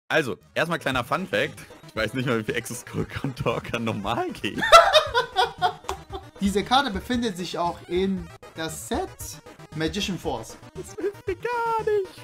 Also, erstmal kleiner Fun-Fact. Ich weiß nicht mal, wie viel Access Contour normal geht. Diese Karte befindet sich auch in das Set Magician Force. Das hilft mir gar nicht.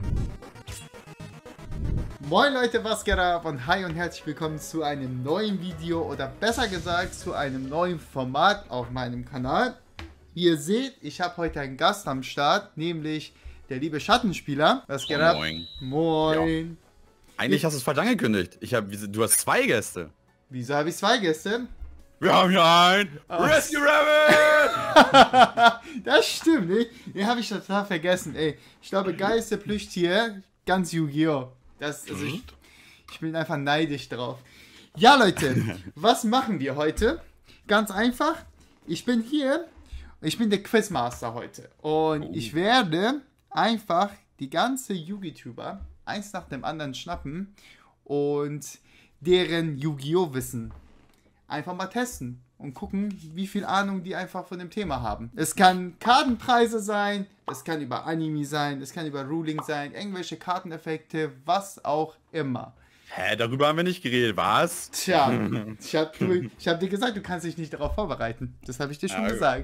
Moin Leute, was geht ab und hi und herzlich willkommen zu einem neuen Video oder besser gesagt zu einem neuen Format auf meinem Kanal. Wie ihr seht, ich habe heute einen Gast am Start, nämlich der liebe Schattenspieler. Was geht ab? Moin. Moin. Ja. Eigentlich hast du es falsch angekündigt. Du hast 2 Gäste. Wieso habe ich 2 Gäste? Wir haben hier einen Rescue Rabbit! Das stimmt, ne? Den habe ich total vergessen, ey. Ich glaube, geilste Plüschtier, ganz Yu-Gi-Oh! Also ich bin einfach neidisch drauf. Ja, Leute, was machen wir heute? Ganz einfach, ich bin hier, ich bin der Quizmaster heute. Und ich werde einfach die ganze Yu-Gi-Tuber eins nach dem anderen schnappen und deren Yu-Gi-Oh! Wissen einfach mal testen und gucken, wie viel Ahnung die einfach von dem Thema haben. Es kann Kartenpreise sein, es kann über Anime sein, es kann über Ruling sein, irgendwelche Karteneffekte, was auch immer. Hä, darüber haben wir nicht geredet, was? Tja, ich hab dir gesagt, du kannst dich nicht darauf vorbereiten. Das habe ich dir schon gesagt.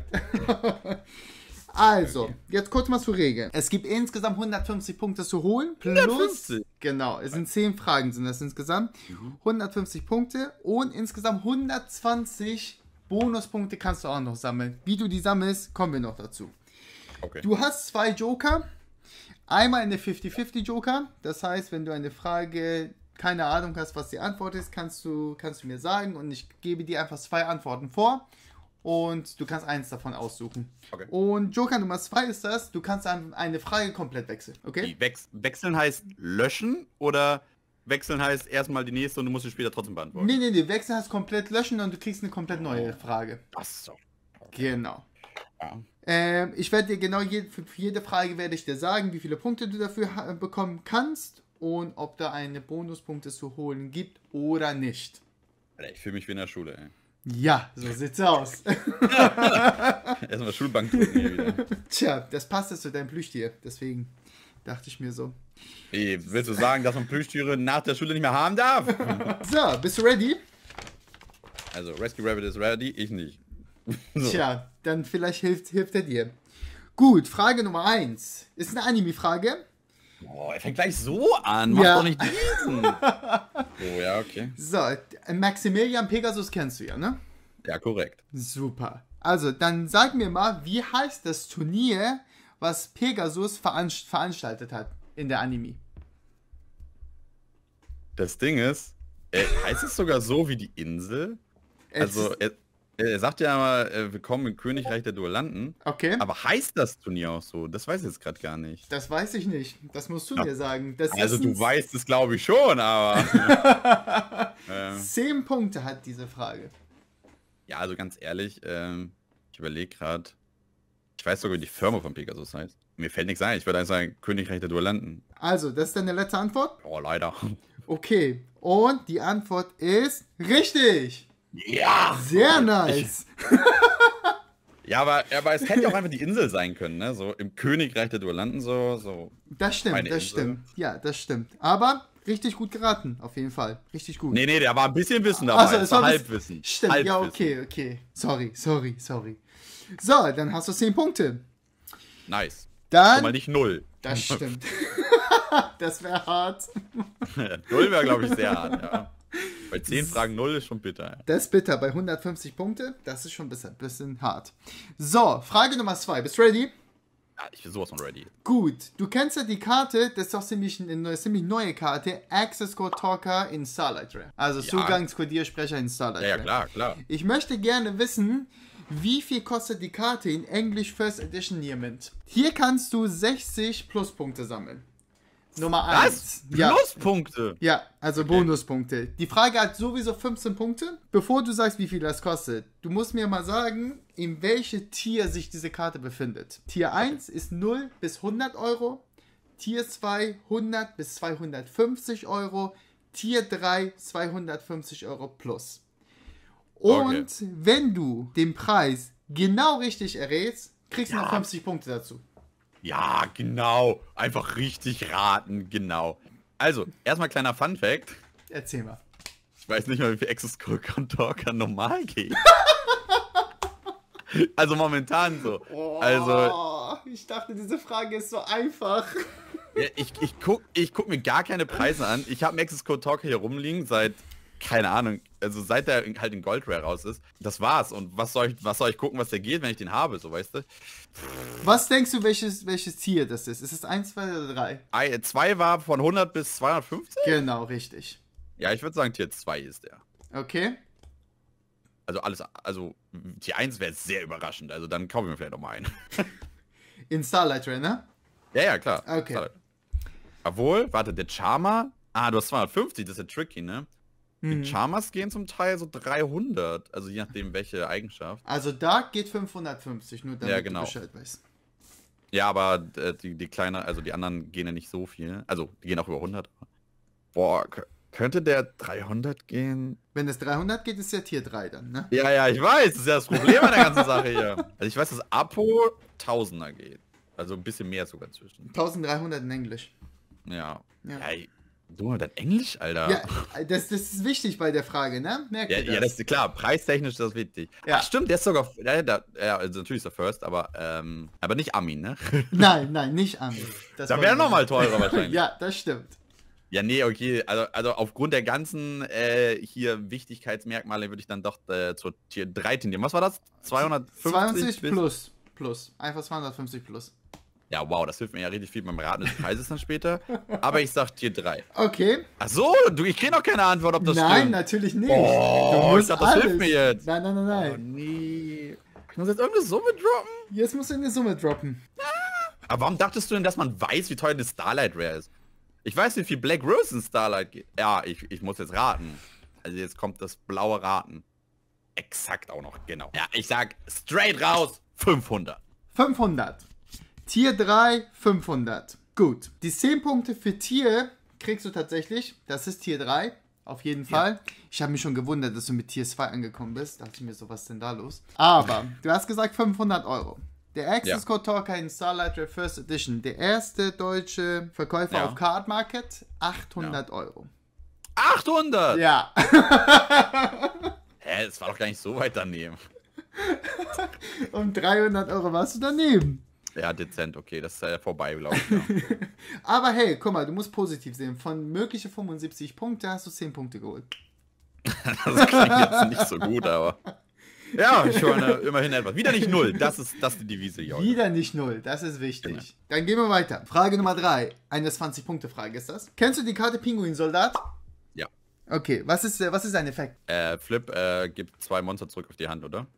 Also, jetzt kurz mal zur Regel. Es gibt insgesamt 150 Punkte zu holen. Plus, 150? Genau, es sind 10 Fragen sind das insgesamt. 150 Punkte und insgesamt 120 Bonuspunkte kannst du auch noch sammeln. Wie du die sammelst, kommen wir noch dazu. Okay. Du hast 2 Joker. Einmal eine 50-50 Joker. Das heißt, wenn du eine Frage keine Ahnung hast, was die Antwort ist, kannst du mir sagen und ich gebe dir einfach 2 Antworten vor. Und du kannst eins davon aussuchen. Okay. Und Joker Nummer 2 ist das, du kannst eine Frage komplett wechseln, okay? Wechseln heißt löschen oder wechseln heißt erstmal die nächste und du musst sie später trotzdem beantworten? Nee, wechseln heißt komplett löschen und du kriegst eine komplett neue Frage. Ach so. Okay. Genau. Ja. Ich werde dir genau für jede Frage werde ich dir sagen, wie viele Punkte du dafür bekommen kannst und ob da eine Bonuspunkte zu holen gibt oder nicht. Alter, ich fühle mich wie in der Schule, ey. Ja, so sieht's aus. Erstmal Schulbank drücken hier wieder. Tja, das passt jetzt zu deinem Plüschtier, deswegen dachte ich mir so. Hey, willst du sagen, dass man Plüschtiere nach der Schule nicht mehr haben darf? So, bist du ready? Also, Rescue Rabbit ist ready, ich nicht. So. Tja, dann vielleicht hilft er dir. Gut, Frage Nummer 1. Ist eine Anime-Frage. Boah, er fängt gleich so an. Mach doch nicht diesen. Oh, ja, okay. So, Maximilian Pegasus kennst du ja, ne? Ja, korrekt. Super. Also, dann sag mir mal, wie heißt das Turnier, was Pegasus veranstaltet hat in der Anime? Das Ding ist, heißt es sogar so wie die Insel? Also, er sagt ja mal, willkommen im Königreich der Duellanten. Okay. Aber heißt das Turnier auch so? Das weiß ich jetzt gerade gar nicht. Das weiß ich nicht. Das musst du mir sagen. Also du weißt es, glaube ich, schon, aber... 10 Punkte hat diese Frage. Ja, also ganz ehrlich, ich überlege gerade... Ich weiß sogar, wie die Firma von Pegasus heißt. Mir fällt nichts ein. Ich würde einfach sagen, Königreich der Duellanten. Also, das ist deine letzte Antwort? Oh, leider. Okay. Und die Antwort ist richtig. Ja! Sehr nice. Ja, aber es hätte ja auch einfach die Insel sein können, ne? So im Königreich der Duellanten so. Das stimmt. Ja, das stimmt. Aber richtig gut geraten, auf jeden Fall. Richtig gut. Nee, da war ein bisschen Wissen dabei. Also, es war Halbwissen. Stimmt, Halbwissen. ja, okay. Sorry. So, dann hast du 10 Punkte. Nice. Dann... Schon mal nicht 0. Das stimmt. Das wäre hart. 0 wäre, glaube ich, sehr hart, ja. Bei 10 Fragen 0 ist schon bitter. Ja. Das ist bitter. Bei 150 Punkte, das ist schon ein bisschen hart. So, Frage Nummer 2. Bist du ready? Ja, ich bin sowas von ready. Gut. Du kennst ja die Karte, das ist doch eine ziemlich neue Karte. Access Code Talker in Starlight Rare. Also Zugangskodiersprecher in Starlight Rare. Ja, klar. Ich möchte gerne wissen, wie viel kostet die Karte in English First Edition Nearmint? Hier kannst du 60 Pluspunkte sammeln. Nummer 1. Was? Pluspunkte? Ja, also okay. Bonuspunkte. Die Frage hat sowieso 15 Punkte. Bevor du sagst, wie viel das kostet, du musst mir mal sagen, in welche Tier sich diese Karte befindet. Tier 1 ist 0 bis 100 Euro. Tier 2 100 bis 250 Euro. Tier 3 250 Euro plus. Und wenn du den Preis genau richtig errätst, kriegst du noch 50 Punkte dazu. Ja, genau. Einfach richtig raten, genau. Also, erstmal kleiner Fun-Fact. Erzähl mal. Ich weiß nicht mal, wie viel Access Contorka normal geht. Also momentan so. Oh, Also, ich dachte, diese Frage ist so einfach. ja, ich guck mir gar keine Preise an. Ich habe einen Access Contorka hier rumliegen seit, keine Ahnung, also seit der halt in Gold Rare raus ist. Das war's. Und was soll ich gucken, was der geht, wenn ich den habe, so, weißt du? Was denkst du, welches Tier das ist? Ist es 1, 2 oder 3? 2 war von 100 bis 250? Genau, richtig. Ja, ich würde sagen, Tier 2 ist der. Okay. Also Tier 1 wäre sehr überraschend. Also dann kaufe ich mir vielleicht noch mal einen. In Starlight Ray, ne? Ja, klar. Okay. Starlight. Obwohl, warte, der Charmer. Ah, du hast 250, das ist ja tricky, ne? Die Charmers gehen zum Teil so 300. Also je nachdem, welche Eigenschaft. Also da geht 550, nur damit Ja, genau. du Bescheid weißt. Ja, aber die kleine, also die anderen gehen ja nicht so viel. Also die gehen auch über 100. Boah, könnte der 300 gehen? Wenn es 300 geht, ist ja Tier 3 dann, ne? Ja, ich weiß. Das ist ja das Problem an der ganzen Sache hier. Also ich weiß, dass Apo 1000er geht. Also ein bisschen mehr sogar zwischen. 1300 in Englisch. Ja. Ja. Du, das Englisch, Alter. Ja, das ist wichtig bei der Frage, ne? Merkt ihr das? Ja, das ist klar. Preistechnisch ist das wichtig. Ja. Ach, stimmt, der ist sogar. Ja, also natürlich ist er First, aber nicht Armin, ne? Nein, nicht an. Da wäre nochmal teurer wahrscheinlich. Ja, das stimmt. Ja, nee, okay. Also aufgrund der ganzen hier Wichtigkeitsmerkmale würde ich dann doch zur Tier 3 tendieren. Was war das? 250 plus. Einfach 250 plus. Ja, wow, das hilft mir ja richtig viel beim Raten des Preises dann später. Aber ich sag Tier 3. Okay. Ach so, ich krieg noch keine Antwort, ob das stimmt. Nein, natürlich nicht. Oh, ich dachte, das hilft mir jetzt. Nein. Oh, nee. Ich muss jetzt irgendeine Summe droppen? Jetzt musst du eine Summe droppen. Aber warum dachtest du denn, dass man weiß, wie teuer eine Starlight Rare ist? Ich weiß, wie viel Black Rose in Starlight geht. Ja, ich muss jetzt raten. Also jetzt kommt das blaue Raten. Exakt auch noch, genau. Ja, ich sag straight raus 500. 500. Tier 3, 500. Gut. Die 10 Punkte für Tier kriegst du tatsächlich. Das ist Tier 3. Auf jeden Fall. Ich habe mich schon gewundert, dass du mit Tier 2 angekommen bist. Da dachte ich mir so, was ist denn da los? Aber du hast gesagt 500 Euro. Der Access Contorka in Starlight Rare First Edition. Der erste deutsche Verkäufer auf Card Market. 800 Euro. 800? Ja. Hä, das war doch gar nicht so weit daneben. Um 300 Euro warst du daneben. Ja, dezent, okay, das ist ja vorbei, glaube ich. Ja. Aber hey, guck mal, du musst positiv sehen. Von mögliche 75 Punkte hast du 10 Punkte geholt. Das klingt jetzt nicht so gut, aber... Ja, schon immerhin etwas. Wieder nicht 0, das ist die Devise hier. Wieder nicht 0, das ist wichtig. Genau. Dann gehen wir weiter. Frage Nummer 3. Eine 20-Punkte-Frage ist das. Kennst du die Karte Pinguin-Soldat? Ja. Okay, was ist ein Effekt? Flip gibt 2 Monster zurück auf die Hand, oder?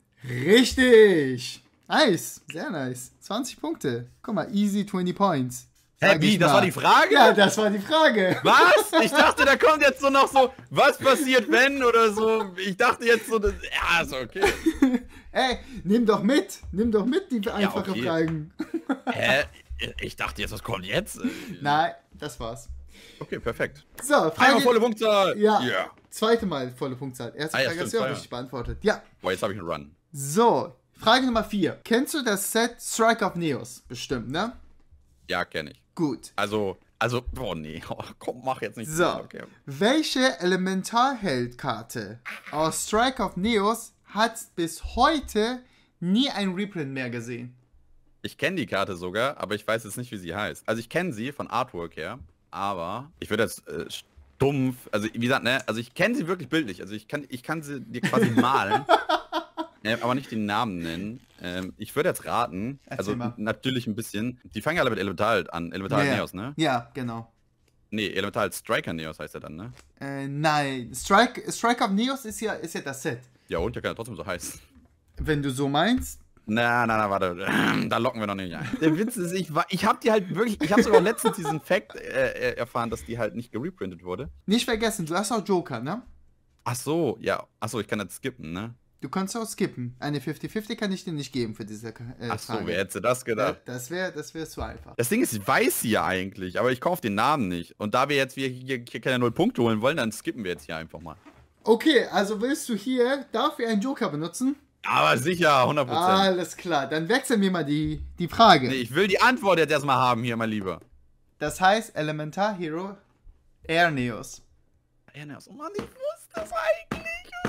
Richtig! Nice, sehr nice. 20 Punkte. Guck mal, easy 20 points. Hä, wie? Das war die Frage? Ja, das war die Frage. Was? Ich dachte, da kommt jetzt so noch so, was passiert wenn oder so. Ich dachte jetzt so, ja, ist okay. Ey, nimm doch mit die einfachen okay. Fragen. Hä? Ich dachte jetzt, was kommt jetzt? Nein, das war's. Okay, perfekt. So, Frage... Einmal volle Punktzahl. Ja, Yeah. Zweite Mal volle Punktzahl. Erste Frage hast du auch richtig beantwortet. Ja. Boah, jetzt habe ich einen Run. So, Frage Nummer 4. Kennst du das Set Strike of Neos? Bestimmt, ne? Ja, kenne ich. Gut. Also, boah, nee. Oh, komm, mach jetzt nicht. So, Okay. welche Elementarheldkarte aus Strike of Neos hat bis heute nie ein Reprint mehr gesehen? Ich kenne die Karte sogar, aber ich weiß jetzt nicht, wie sie heißt. Also ich kenne sie von Artwork her, aber ich würde jetzt stumpf, also wie gesagt, ne, also ich kenne sie wirklich bildlich, also ich kann sie dir quasi malen, aber nicht den Namen nennen. Ich würde jetzt raten, Erzähl mal. Natürlich ein bisschen, die fangen ja alle mit Elemental an, Elemental Neos, ne? Ja, genau. Nee, Elemental Striker Neos heißt er dann, ne? Nein, Strike of Neos ist ja das Set. Ja, und der kann ja trotzdem so heißen. Wenn du so meinst. Na, warte. Da locken wir noch nicht ein. Der Witz ist, ich habe die halt wirklich, ich habe sogar letztens diesen Fact erfahren, dass die halt nicht gereprintet wurde. Nicht vergessen, du hast auch Joker, ne? Ach so, ja. Ach so, ich kann das skippen, ne? Du kannst auch skippen. Eine 50-50 kann ich dir nicht geben für diese Ach so, Frage. wer hätte das gedacht? Das wäre zu einfach. Das Ding ist, ich weiß sie ja eigentlich, aber ich kaufe den Namen nicht. Und da wir jetzt hier keine 0 Punkte holen wollen, dann skippen wir jetzt hier einfach mal. Okay, also willst du hier dafür einen Joker benutzen? Aber sicher, 100%. Alles klar, dann wechseln wir mal die Frage. Nee, ich will die Antwort jetzt erstmal haben hier, mein Lieber. Das heißt, Elementar Hero Airneos. Airneos. Oh Mann, ich wusste das eigentlich.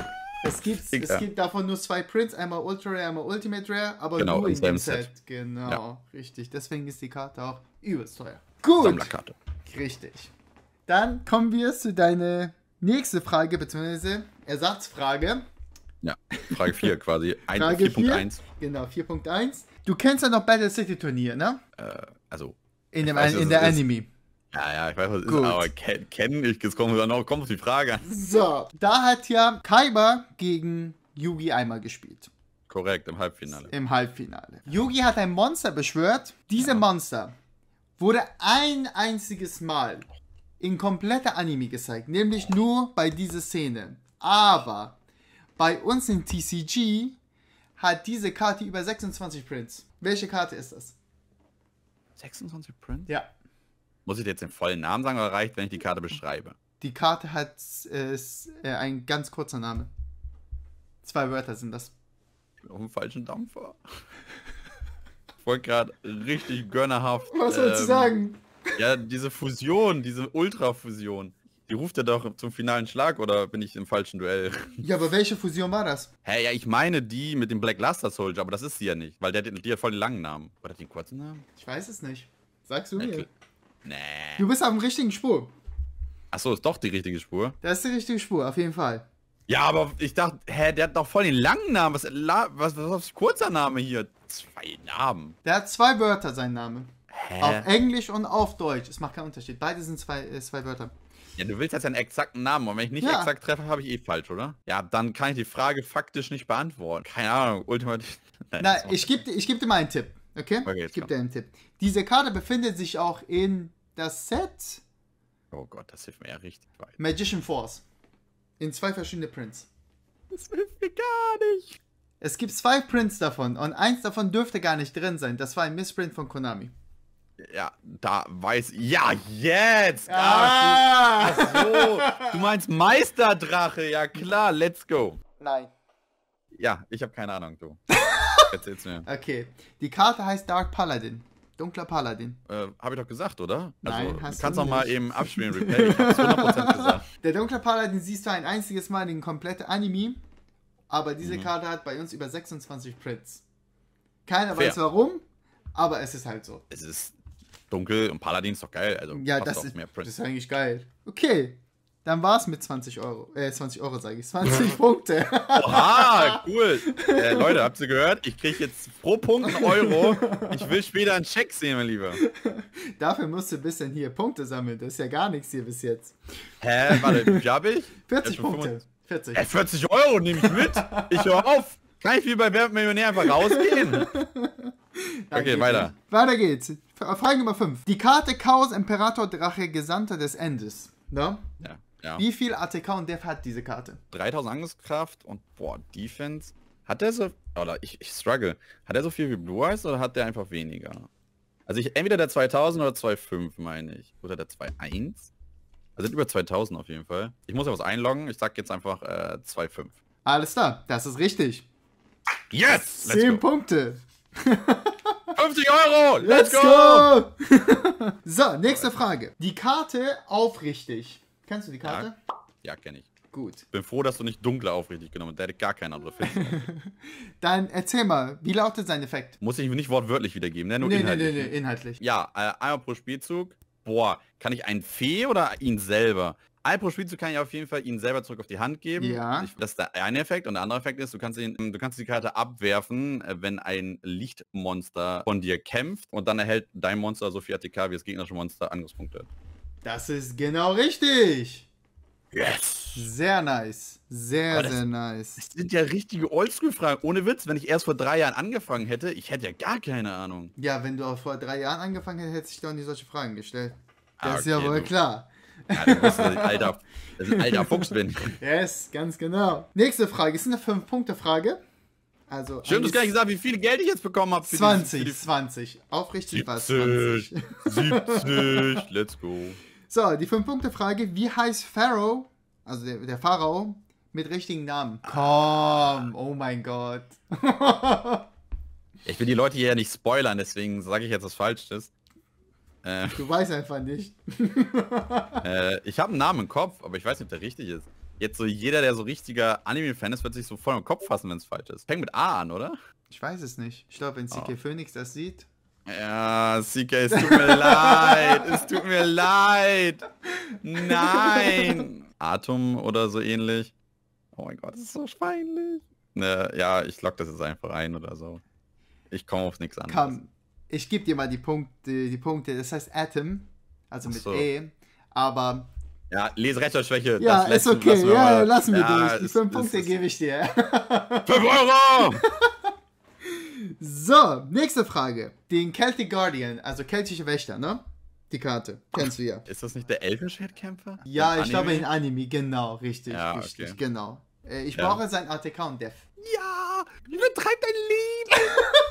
Es gibt davon nur 2 Prints, einmal Ultra Rare, einmal Ultimate Rare, aber genau, nur in dem Set. Genau, richtig. Deswegen ist die Karte auch übelst teuer. Gut. Sammlerkarte. Richtig. Dann kommen wir zu deiner nächste Frage, beziehungsweise Ersatzfrage. Ja, Frage 4 quasi. Frage 4.1. Genau, 4.1. Du kennst ja noch Battle City Turnier, ne? Also. In der Anime. Ja, ich weiß, was es ist, aber kenne ich. Jetzt kommt auf die Frage an. So, da hat ja Kaiba gegen Yugi einmal gespielt. Korrekt, im Halbfinale. Yugi hat ein Monster beschwört. Diese Monster wurde ein einziges Mal in kompletter Anime gezeigt. Nämlich nur bei dieser Szene. Aber bei uns in TCG hat diese Karte über 26 Prints. Welche Karte ist das? 26 Prints? Ja. Muss ich dir jetzt den vollen Namen sagen oder reicht, wenn ich die Karte beschreibe? Die Karte hat ein ganz kurzer Name. 2 Wörter sind das. Ich bin auf dem falschen Dampfer. Ich wollte gerade richtig gönnerhaft. Was sollst du sagen? Ja, diese Fusion, diese Ultra-Fusion. Die ruft er doch zum finalen Schlag, oder bin ich im falschen Duell? Ja, aber welche Fusion war das? Hä, ja, ich meine die mit dem Black Luster Soldier, aber das ist sie ja nicht, weil die hat voll den langen Namen. Oder den kurzen Namen? Ich weiß es nicht. Sagst du mir? Nee. Du bist auf dem richtigen Spur. Achso, ist doch die richtige Spur. Das ist die richtige Spur, auf jeden Fall. Ja, aber ich dachte, der hat doch voll den langen Namen. Was ist kurzer Name hier? 2 Namen. Der hat 2 Wörter, sein Name. Hä? Auf Englisch und auf Deutsch. Es macht keinen Unterschied. Beide sind zwei Wörter. Ja, du willst jetzt einen exakten Namen. Und wenn ich nicht exakt treffe, habe ich eh falsch, oder? Ja, dann kann ich die Frage faktisch nicht beantworten. Keine Ahnung, ultimativ. Nein, ich geb dir mal einen Tipp. Okay ich gebe dir einen Tipp. Diese Karte befindet sich auch in das Set Oh Gott, das hilft mir ja richtig weit. Magician Force. In 2 verschiedene Prints. Das hilft mir gar nicht. Es gibt 2 Prints davon und eins davon dürfte gar nicht drin sein. Das war ein Missprint von Konami. Ja, da weiß... Ja, jetzt! Ah! Ach so, du meinst Meisterdrache. Ja klar, let's go. Nein. Ja, ich habe keine Ahnung, du. Erzähl's mir. Okay, die Karte heißt Dark Paladin. Dunkler Paladin. Habe ich doch gesagt, oder? Nein, also, hast du kannst noch nicht. mal eben abspielen, Replay. Ich hab's 100% gesagt. Der Dunkle Paladin siehst du ein einziges Mal in komplette Anime, aber diese Karte hat bei uns über 26 Prints. Keiner weiß warum, aber es ist halt so. Es ist dunkel und Paladin ist doch geil. Also ja, das ist eigentlich geil. Okay, dann war's mit 20 Euro. 20 Euro sage ich. 20 Punkte. Oha, cool. Leute, habt ihr gehört? Ich kriege jetzt pro Punkt einen Euro. Ich will später einen Check sehen, mein Lieber. Dafür musst du ein bisschen hier Punkte sammeln. Das ist ja gar nichts hier bis jetzt. Hä? Warte, wie hab ich? 40 Punkte. 40. 40 Euro nehme ich mit. Ich höre auf. Kann ich wie bei Wer wird Millionär einfach rausgehen? Okay, weiter. Weiter geht's. Frage Nummer 5. Die Karte Chaos Imperator Drache Gesandter des Endes. Ne? Ja. Wie viel ATK und Def hat diese Karte? 3000 Angriffskraft und Defense. Hat der so... Oder ich struggle. Hat er so viel wie Blue Eyes oder hat der einfach weniger? Also entweder der 2000 oder 2.5 meine ich. Oder der 2.1. Also sind über 2000 auf jeden Fall. Ich muss ja was einloggen. Ich sag jetzt einfach 2.5. Alles klar, das ist richtig. Yes! 10 Punkte. 50 Euro! Let's go! So, nächste Frage. Die Karte aufrichtig. Kennst du die Karte? Ja, kenne ich. Gut. Bin froh, dass du nicht dunkle aufrichtig genommen hast. Der hätte gar keine andere finden. Dann erzähl mal, wie lautet sein Effekt? Muss ich nicht wortwörtlich wiedergeben, ne? Nur Nee, inhaltlich. inhaltlich. Ja, einmal pro Spielzug. Boah, kann ich einen Fee oder ihn selber? Einmal pro Spielzug kann ich auf jeden Fall ihn selber zurück auf die Hand geben. Ja. Das ist der eine Effekt. Und der andere Effekt ist, du kannst die Karte abwerfen, wenn ein Lichtmonster von dir kämpft. Und dann erhält dein Monster so viel ATK wie das gegnerische Monster Angriffspunkte. Das ist genau richtig. Yes! Sehr nice. Sehr nice. Das sind ja richtige Oldschool-Fragen. Ohne Witz, wenn ich erst vor 3 Jahren angefangen hätte, ich hätte ja gar keine Ahnung. Ja, wenn du auch vor 3 Jahren angefangen hättest, hättest du doch nie solche Fragen gestellt. Das ist okay, ja wohl klar. Ja, du weißt, dass ich ein alter Fuchs bin. Yes, ganz genau. Nächste Frage. Ist eine 5-Punkte-Frage. Also Schön, du hast gar nicht gesagt, wie viel Geld ich jetzt bekommen habe. 20. Aufrichtig war 20. 70, let's go. So, die 5-Punkte-Frage. Wie heißt Pharaoh, also der Pharao, mit richtigen Namen? Komm, oh mein Gott. Ich will die Leute hier ja nicht spoilern, deswegen sage ich jetzt was Falsches. Du weißt einfach nicht. Ich habe einen Namen im Kopf, aber ich weiß nicht, ob der richtig ist. Jetzt so jeder, der so richtiger Anime-Fan ist, wird sich so voll im Kopf fassen, wenn es falsch ist. Fängt mit A an, oder? Ich weiß es nicht. Ich glaube, wenn CK Phoenix das sieht. Ja, CK, es tut mir leid. Es tut mir leid. Nein. Atom oder so ähnlich. Oh mein Gott, das ist so peinlich. Ja, ich lock das jetzt einfach ein oder so. Ich komme auf nichts anderes. Komm, ich gebe dir mal die Punkte. Das heißt Atom, also mit E. Aber... Ja, Leserechtschreibschwäche. Ja, ist okay. Ja, lassen wir durch. Die 5 Punkte gebe ich dir. 5 Euro! So, nächste Frage. Den Celtic Guardian, also keltische Wächter, ne? Die Karte. Kennst du ja. Ist das nicht der Elfenschwertkämpfer? Ja, ich glaube in Anime, genau, richtig, ja, richtig, okay. genau. Ich brauche sein ATK und Def. Ja, übertreib dein Leben!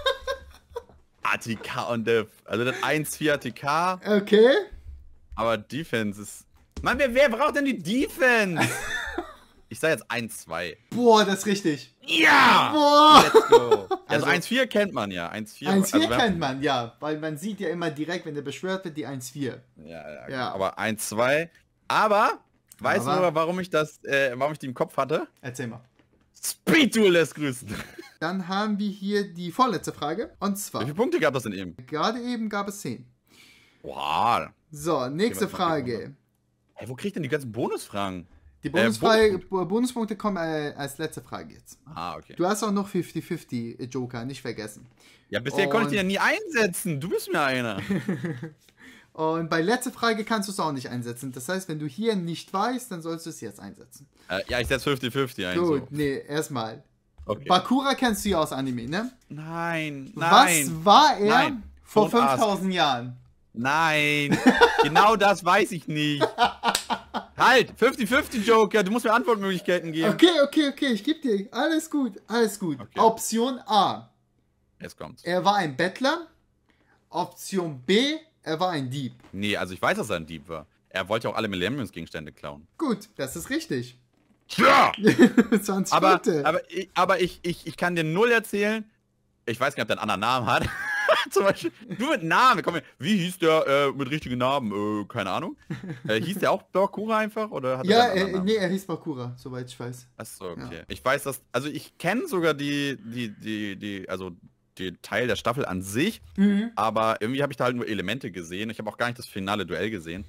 ATK und Def. Also das 1-4 ATK. Okay. Aber Defense ist... Mann, wer braucht denn die Defense? Ich sag jetzt 1-2. Boah, das ist richtig. Ja! Boah! Let's go. Also 1-4 kennt man ja. 1-4 also kennt man, ja. Weil man sieht ja immer direkt, wenn der beschwört wird, die 1-4. Ja. Aber 1-2. Aber, weißt du, warum ich die im Kopf hatte? Erzähl mal. Speed Duel lässt grüßen. Dann haben wir hier die vorletzte Frage. Und zwar... Wie viele Punkte gab das denn eben? Gerade eben gab es 10. Wow. So, nächste Frage. Hey, wo krieg ich denn die ganzen Bonusfragen? Die Bonuspunkte kommen als letzte Frage jetzt. Ah, okay. Du hast auch noch 50-50 Joker, nicht vergessen. Ja, bisher konnte ich die ja nie einsetzen. Du bist mir einer. Und bei letzter Frage kannst du es auch nicht einsetzen. Das heißt, wenn du hier nicht weißt, dann sollst du es jetzt einsetzen. Ja, ich setze 50-50 ein. Gut, so. nee, erstmal. Okay. Bakura kennst du ja aus Anime, ne? Nein. Was war er vor Don't 5000 Jahren? Nein, genau das weiß ich nicht. Halt, 50-50 Joker, du musst mir Antwortmöglichkeiten geben. Okay, ich geb dir. Alles gut. Okay. Option A. Jetzt kommt's. Er war ein Bettler. Option B. Er war ein Dieb. Nee, also ich weiß, dass er ein Dieb war. Er wollte ja auch alle Millenniumsgegenstände klauen. Gut, das ist richtig. Ja! 20 aber ich kann dir null erzählen. Ich weiß gar nicht, ob der einen anderen Namen hat. Zum Beispiel, nur mit Namen. Komm, wie hieß der mit richtigen Namen? Keine Ahnung. Hieß der auch Bakura einfach? Oder hat nee, er hieß Bakura, soweit ich weiß. Achso, okay. Ja. Ich weiß, dass, also ich kenne sogar die Teil der Staffel an sich, aber irgendwie habe ich da halt nur Elemente gesehen. Ich habe auch gar nicht das finale Duell gesehen.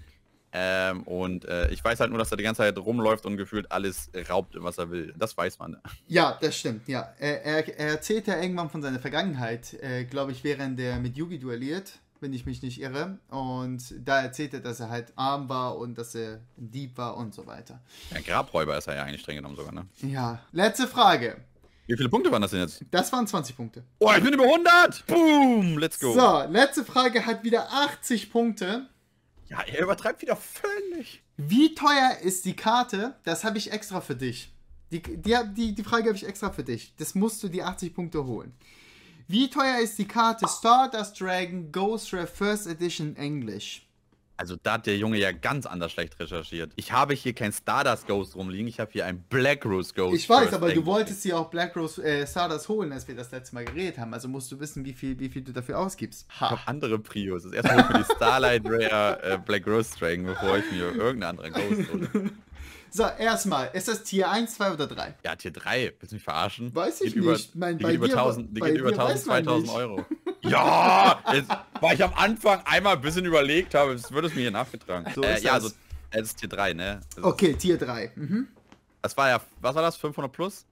Ich weiß halt nur, dass er die ganze Zeit rumläuft und gefühlt alles raubt, was er will. Das weiß man. Ja, das stimmt, ja. Er erzählt ja irgendwann von seiner Vergangenheit, glaube ich, während er mit Yugi duelliert, wenn ich mich nicht irre. Und da erzählt er, dass er halt arm war und dass er ein Dieb war und so weiter. Ja, Grabräuber ist er ja eigentlich streng genommen sogar, ne? Ja, letzte Frage. Wie viele Punkte waren das denn jetzt? Das waren 20 Punkte. Oh, ich bin über 100! Boom! Let's go! So, letzte Frage hat wieder 80 Punkte. Ja, er übertreibt wieder völlig. Wie teuer ist die Karte? Das habe ich extra für dich. Die Frage habe ich extra für dich. Das musst du die 80 Punkte holen. Wie teuer ist die Karte Stardust Dragon Ghost Rare First Edition English? Also da hat der Junge ja ganz anders schlecht recherchiert. Ich habe hier kein Stardust Ghost rumliegen, ich habe hier ein Black Rose Ghost. Ich weiß, aber du wolltest dir auch Black Rose Stardust holen, als wir das letzte Mal geredet haben. Also musst du wissen, wie viel du dafür ausgibst. Ich habe andere Prios. Das erste Mal für die Starlight Rare Black Rose Dragon, bevor ich mir irgendeine andere Ghost hole. So, erstmal, ist das Tier 1, 2 oder 3? Ja, Tier 3. Willst du mich verarschen? Weiß ich die nicht. Die geht über 1000, 2000 Euro. Ja, weil ich am Anfang einmal ein bisschen überlegt habe, das wird es mir hier nachgetragen. So ist ja, das. also, es ist Tier 3, ne? Okay, Tier 3. Das war ja, was war das, 500 plus?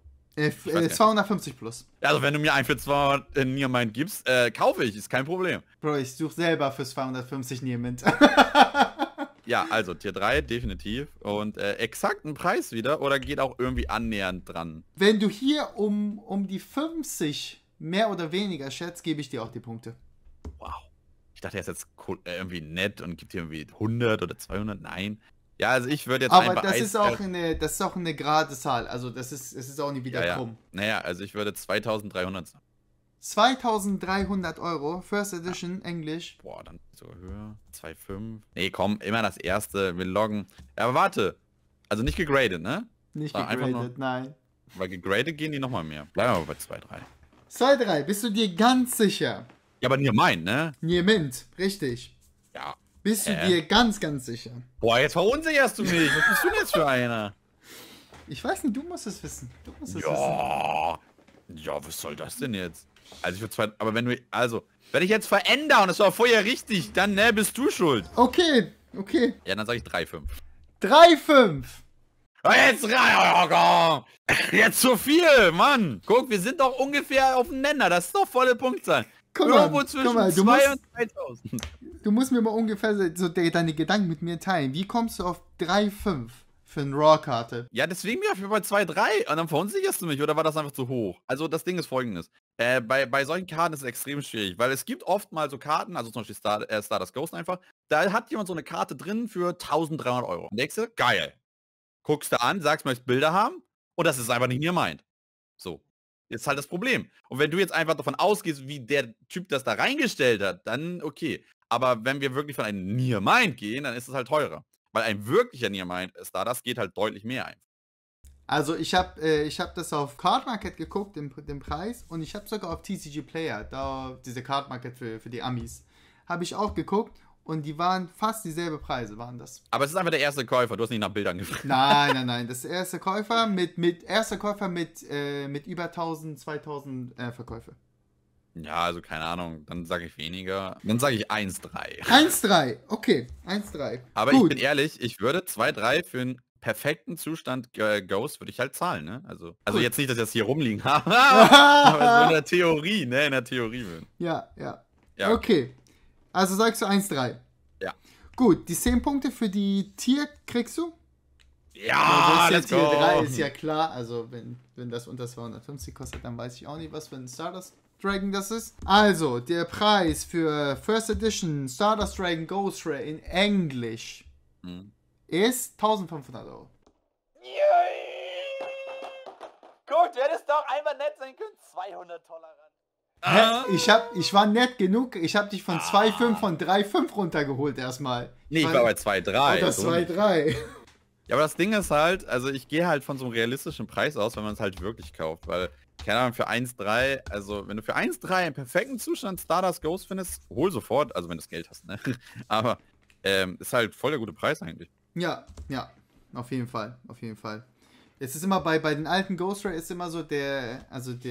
250 plus. Also wenn du mir einen für 200 Niamant gibst, kaufe ich, ist kein Problem. Bro, ich suche selber für 250 Niamant. Ja, also Tier 3 definitiv. Und exakten Preis wieder oder geht auch irgendwie annähernd dran? Wenn du hier um die 50 mehr oder weniger schätzt, gebe ich dir auch die Punkte. Wow. Ich dachte, er ist jetzt irgendwie nett und gibt dir irgendwie 100 oder 200. Nein. Ja, also ich würde jetzt aber einfach... das ist auch eine gerade Zahl. Also es ist auch nicht wieder krumm. Naja, also ich würde 2300 sagen. 2300 Euro, First Edition, Englisch. Boah, dann sogar höher. 2,5. Nee, komm, immer das erste. Wir loggen. Ja, aber warte. Also nicht gegradet, ne? Nicht gegradet, nein. Weil gegradet gehen die nochmal mehr. Bleiben wir bei 2,3. 2,3, bist du dir ganz sicher? Ja, aber Niamant, ne? Niamant, richtig. Ja. Bist du dir ganz, ganz sicher? Boah, jetzt verunsicherst du mich. Was bist du denn jetzt für einer? Ich weiß nicht, du musst es wissen. Du musst es wissen. Ja, was soll das denn jetzt? Also ich würde zwar, aber wenn ich jetzt verändere und es war vorher richtig, dann bist du schuld. Okay. Ja, dann sage ich 3,5. 3,5. Jetzt rein! Jetzt zu viel, Mann! Guck, wir sind doch ungefähr auf dem Nenner. Das ist doch volle Punktzahl. Irgendwo zwischen 2 und 2000. Du musst mir mal ungefähr so deine Gedanken mit mir teilen. Wie kommst du auf 3,5 für eine Raw-Karte? Ja, deswegen bin ich bei 2,3 und dann verunsicherst du mich, oder war das einfach zu hoch? Also das Ding ist folgendes. Bei solchen Karten ist es extrem schwierig, weil es gibt oft mal so Karten, also zum Beispiel Stardust Ghost einfach, da hat jemand so eine Karte drin für 1.300 Euro. Nächste, geil. Guckst du an, sagst, möchtest Bilder haben und das ist einfach nicht mir meint. So. Ist halt das Problem. Und wenn du jetzt einfach davon ausgehst, wie der Typ das da reingestellt hat, dann okay. Aber wenn wir wirklich von einem Near Mind gehen, dann ist es halt teurer. Weil ein wirklicher Near Mind Stardust geht halt deutlich mehr ein. Also ich hab das auf Card Market geguckt, den Preis, und ich habe sogar auf TCG Player, da diese Card Market für die Amis, habe ich auch geguckt und die waren fast dieselbe Preise, waren das. Aber es ist einfach der erste Käufer, du hast nicht nach Bildern gefragt. Nein, das ist der erste Käufer mit über 1000, 2000 Verkäufe. Ja, also keine Ahnung, dann sage ich weniger. Dann sage ich 1,3. 1,3, okay, 1,3. Aber gut. Ich bin ehrlich, ich würde 2,3 für einen perfekten Zustand Ghost würde ich halt zahlen, ne? Also jetzt nicht, dass ich das hier rumliegen habe, aber so in der Theorie, ne? In der Theorie. Ja. Ja, okay. Also sagst du 1,3. Ja. Gut, die 10 Punkte für die Tier kriegst du? Ja, das let's Tier go. 3 ist ja klar, also wenn das unter 250 kostet, dann weiß ich auch nicht, was für ein Stardust Dragon das ist. Also, der Preis für First Edition Stardust Dragon Ghost Ray in Englisch ist 1.500 Euro. Gut, du hättest doch einfach nett sein können. 200 tolerant. Ich war nett genug, ich habe dich von 2,5 von 3,5 runtergeholt erstmal. Nee, ich war bei 2,3. Oder 2,3. Ja, aber das Ding ist halt, also ich gehe halt von so einem realistischen Preis aus, wenn man es halt wirklich kauft, weil, keine Ahnung, für 1,3, also wenn du für 1,3 im perfekten Zustand Stardust Ghost findest, hol sofort, also wenn du das Geld hast, ne? Aber ist halt voll der gute Preis eigentlich. Ja, auf jeden Fall. Es ist immer bei den alten Ghost Ray ist immer so der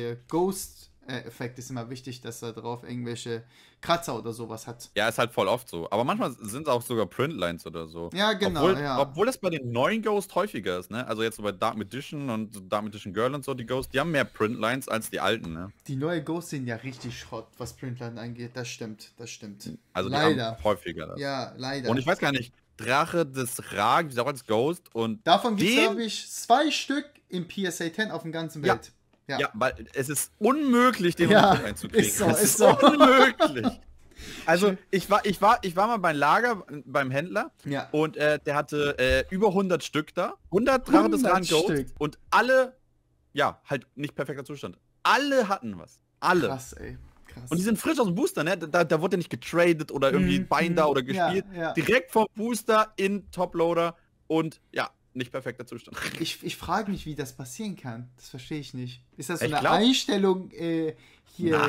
Ghost-Effekt ist immer wichtig, dass er drauf irgendwelche Kratzer oder sowas hat. Ja, ist halt voll oft so. Aber manchmal sind es auch sogar Printlines oder so. Ja, genau, Obwohl das bei den neuen Ghost häufiger ist, ne? Also jetzt so bei Dark Magician und Dark Magician Girl und so, die Ghost, die haben mehr Printlines als die alten, ne? Die neue Ghosts sind ja richtig Schrott, was Printline angeht. Das stimmt. Also leider. die haben häufiger das. Ja, leider. Und ich weiß gar nicht, Drache des Ra, wie auch als Ghost und davon gibt es, glaube ich, 2 Stück im PSA 10 auf dem ganzen Welt. Ja, weil es ist unmöglich, den einzukriegen. Ist so, es ist unmöglich. Also ich war mal beim Lager, beim Händler und der hatte über 100 Stück da. 100 Drache des Ra Ghost und alle, halt nicht perfekter Zustand. Alle hatten was. Alle. Krass, ey. Krass. Und die sind frisch aus dem Booster, ne? Da wurde nicht getradet oder irgendwie Binder oder gespielt. Ja. Direkt vom Booster in Toploader und nicht perfekter Zustand. Ich frage mich, wie das passieren kann. Das verstehe ich nicht. Ist das so eine Einstellung hier?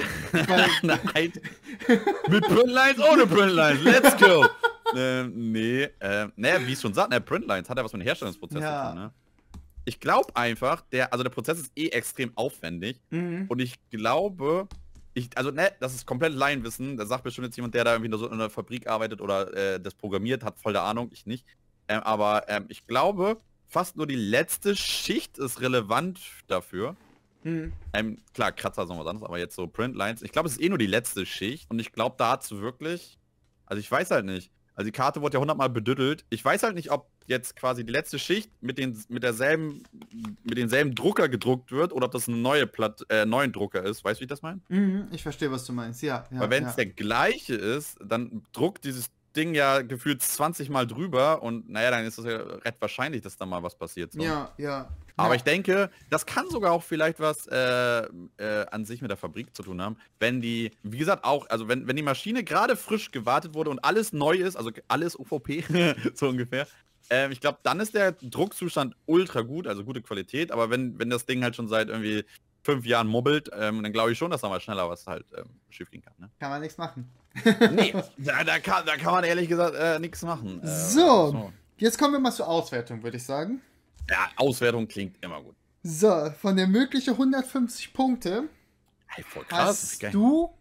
Nein. Mit Printlines, ohne Printlines. Let's go. Nee. Wie es schon sagt, Printlines hat ja was mit dem Herstellungsprozess zu tun, ne? Ich glaube einfach, der Prozess ist extrem aufwendig. Und ich glaube, das ist komplett Laienwissen. Da sagt bestimmt jetzt jemand, der da irgendwie so in einer Fabrik arbeitet oder das programmiert, hat voll der Ahnung, ich nicht. Aber ich glaube, fast nur die letzte Schicht ist relevant dafür. Klar, Kratzer ist noch was anderes, aber jetzt so Printlines. Ich glaube, es ist nur die letzte Schicht. Und ich glaube, da hat es wirklich... Also ich weiß halt nicht. Also die Karte wurde ja 100-mal bedüttelt. Ich weiß halt nicht, ob jetzt quasi die letzte Schicht mit denselben Drucker gedruckt wird oder ob das ein neuen Drucker ist. Weißt du, wie ich das meine? Ich verstehe, was du meinst. Ja. Weil wenn es der gleiche ist, dann druckt dieses Ding ja gefühlt 20 Mal drüber und dann ist es ja recht wahrscheinlich, dass da mal was passiert. So. Ja. Aber ich denke, das kann sogar auch vielleicht was an sich mit der Fabrik zu tun haben, wenn die, wie gesagt auch, also wenn die Maschine gerade frisch gewartet wurde und alles neu ist, also alles UVP, so ungefähr, ich glaube, dann ist der Druckzustand ultra gut, also gute Qualität, aber wenn das Ding halt schon seit irgendwie 5 Jahren mobbelt, dann glaube ich schon, dass da mal schneller was halt schief gehen kann. Ne? Kann man nichts machen. Nee, da kann man ehrlich gesagt nichts machen. So, jetzt kommen wir mal zur Auswertung, würde ich sagen. Ja, Auswertung klingt immer gut. So, von der möglichen 150 Punkte Hey, voll krass. hast du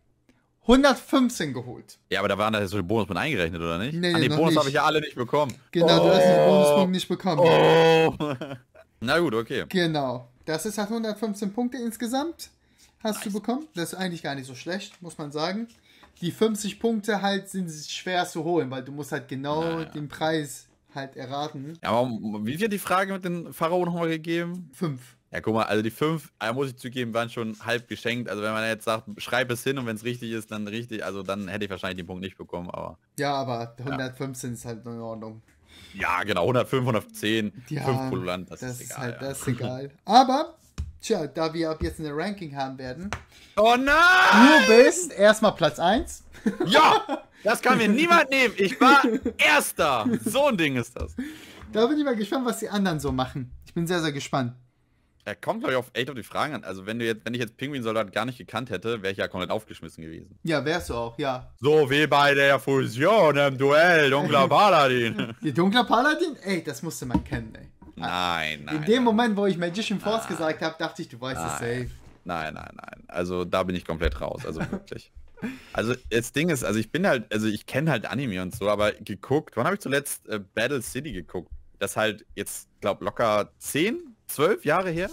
115 geholt. Ja, aber da waren da so die Bonus mit eingerechnet, oder nicht? Nee, die noch Bonus nicht. habe ich ja alle nicht bekommen. Genau, du hast den Bonuspunkt nicht bekommen. Oh. Na gut, okay. Genau, das ist halt 115 Punkte insgesamt hast du bekommen. Das ist eigentlich gar nicht so schlecht, muss man sagen. Die 50 Punkte halt sind schwer zu holen, weil du musst halt genau den Preis halt erraten. Ja, aber wie viel hat die Frage mit den Pharao nochmal gegeben? 5. Ja, guck mal, also die 5, muss ich zugeben, waren schon halb geschenkt. Also wenn man jetzt sagt, schreib es hin und wenn es richtig ist, dann richtig. Also dann hätte ich wahrscheinlich den Punkt nicht bekommen, aber... Ja, aber 115 ist halt in Ordnung. Ja, genau, 105, 110, Ja, 5 pro Land, das ist ist egal. halt, Ja. das ist egal. Aber, tja, da wir ab jetzt eine Ranking haben werden, Oh nein! du bist erstmal Platz 1. Ja! Das kann mir niemand nehmen. Ich war Erster. So ein Ding ist das. Da bin ich mal gespannt, was die anderen so machen. Ich bin sehr, sehr gespannt. Er kommt, glaube ich, echt auf die Fragen an. Also wenn ich jetzt Pinguin-Soldat gar nicht gekannt hätte, wäre ich ja komplett aufgeschmissen gewesen. Ja, wärst du auch, ja. So wie bei der Fusion im Duell Dunkler Paladin. Die Dunkler Paladin? Ey, das musste man kennen, ey. Nein. In dem Moment, wo ich Magician Force gesagt habe, dachte ich, du weißt es safe. Nein. Also da bin ich komplett raus. Also wirklich. Also das Ding ist, also ich kenne halt Anime und so, aber geguckt, wann habe ich zuletzt Battle City geguckt? Das halt jetzt, glaube locker 10, 12 Jahre her.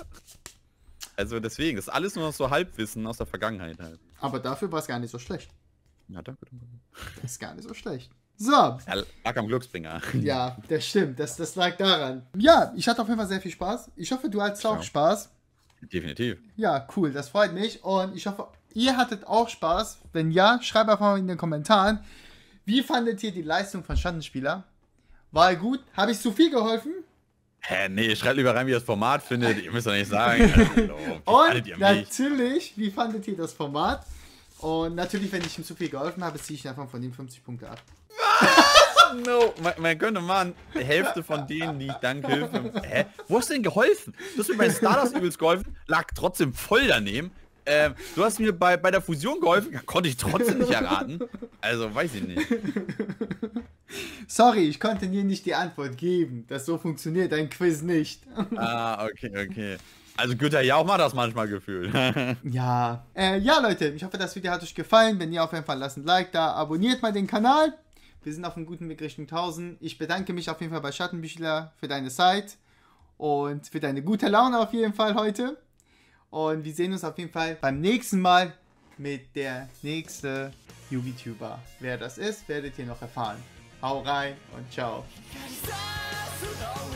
Also deswegen, das ist alles nur noch so Halbwissen aus der Vergangenheit halt. Aber dafür war es gar nicht so schlecht. Ja, danke. Das ist gar nicht so schlecht. So. Ja, lag am Glücksbringer. Ja, das stimmt. Das lag daran. Ja, ich hatte auf jeden Fall sehr viel Spaß. Ich hoffe, du hattest auch Spaß. Definitiv. Ja, cool. Das freut mich. Und ich hoffe, ihr hattet auch Spaß. Wenn ja, schreibt einfach mal in den Kommentaren. Wie fandet ihr die Leistung von Schattenspieler? War er gut? Habe ich zu viel geholfen? Hä, nee, schreibt lieber rein, wie ihr das Format findet. Ihr müsst doch nicht sagen. Hallo, wie fandet ihr Und mich? natürlich, wie fandet ihr das Format? Und natürlich, wenn ich ihm zu viel geholfen habe, ziehe ich einfach von ihm 50 Punkte ab. No, man könnte mal die Hälfte von denen, die ich dank Hilfe... Hä? Wo hast du denn geholfen? Du hast mir bei Stardust übelst geholfen, lag trotzdem voll daneben. Du hast mir bei der Fusion geholfen, konnte ich trotzdem nicht erraten. Also, weiß ich nicht. Sorry, ich konnte dir nicht die Antwort geben. Das so funktioniert ein Quiz nicht. Ah, okay. Also Günther ja auch mal das manchmal gefühlt. Ja. Ja, Leute, ich hoffe, das Video hat euch gefallen. Wenn ja, auf jeden Fall lasst ein Like da. Abonniert mal den Kanal. Wir sind auf einem guten Weg Richtung 1000. Ich bedanke mich auf jeden Fall bei Schattenbüchler für deine Zeit und für deine gute Laune auf jeden Fall heute. Und wir sehen uns auf jeden Fall beim nächsten Mal mit der nächsten YouTuber. Wer das ist, werdet ihr noch erfahren. Hau rein und ciao. 光さすの